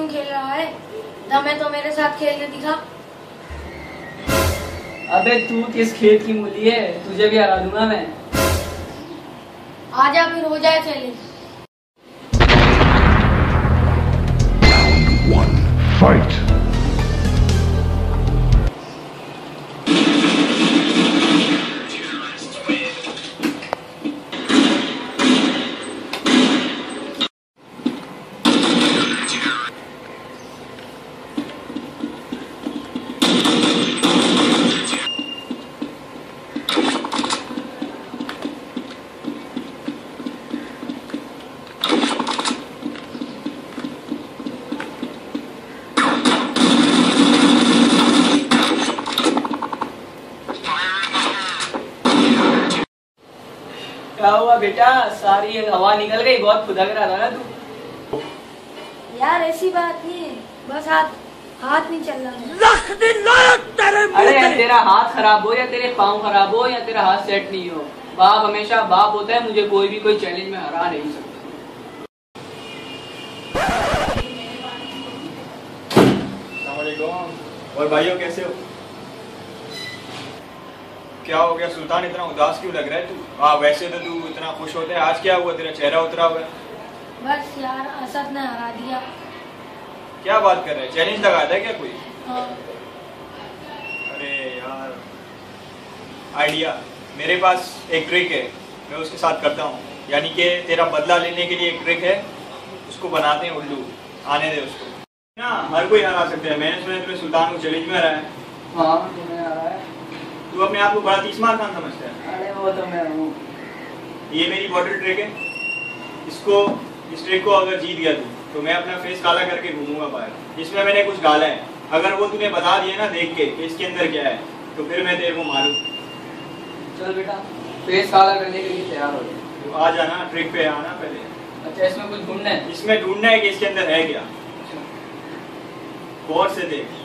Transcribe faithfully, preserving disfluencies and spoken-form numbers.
खेल रहा है? दमे तो मेरे साथ खेलने दिखा। अबे तू किस खेत की मूली है, तुझे भी हरा दूंगा मैं। आजा फिर हो जाए चैलेंज। Fight! क्या हुआ बेटा, सारी हवा निकल गई, बहुत खुदक रहा था ना तू। यार ऐसी बात नहीं है, बस हाथ हाथ नहीं चल रहा। अरे तेरा हाथ खराब हो या तेरे पाँव खराब हो या तेरा हाथ सेट नहीं हो, बाप हमेशा बाप होता है। मुझे कोई भी कोई चैलेंज में हरा नहीं सकता। और भाइयों कैसे हो? क्या हो गया सुल्तान, इतना उदास क्यों लग रहा है तू? हाँ वैसे तो तू इतना खुश होता है, आज क्या हुआ, तेरा चेहरा उतरा हुआ है? बस यार असद ने हरा दिया। क्या बात कर रहे हैं, चैलेंज लगाता है क्या कोई? हाँ। अरे यार आइडिया, मेरे पास एक ट्रिक है, मैं उसके साथ करता हूँ। यानी कि तेरा बदला लेने के लिए एक ट्रिक है, उसको बनाते हैं उल्लू। आने दे उसको ना, हर कोई हरा सकता है। मैंने सुना तुम्हें सुल्तान को चैलेंज में हराया है। हाँ तुम्हें हरा है। तू अपने आप को बड़ा तीसमार खान समझता है? अरे वो तो मैं हूँ। ये मेरी बॉटल ट्रिक है, इसको इस ट्रिक को अगर जीत गया तू तो मैं अपना फेस काला करके घूमूंगा बाहर। इसमें मैंने कुछ डाला है, अगर वो तूने बता दिया ना देख के कि इसके अंदर क्या है, तो फिर मैं तेरे को मारूं। चल बेटा, फेस काला करने के लिए तैयार हो जाए। तो आ जाना, ट्रिक पे आना पहले। अच्छा इसमें कुछ ढूंढना है? इसमें ढूंढना है कि इसके अंदर है क्या। गौर से देख।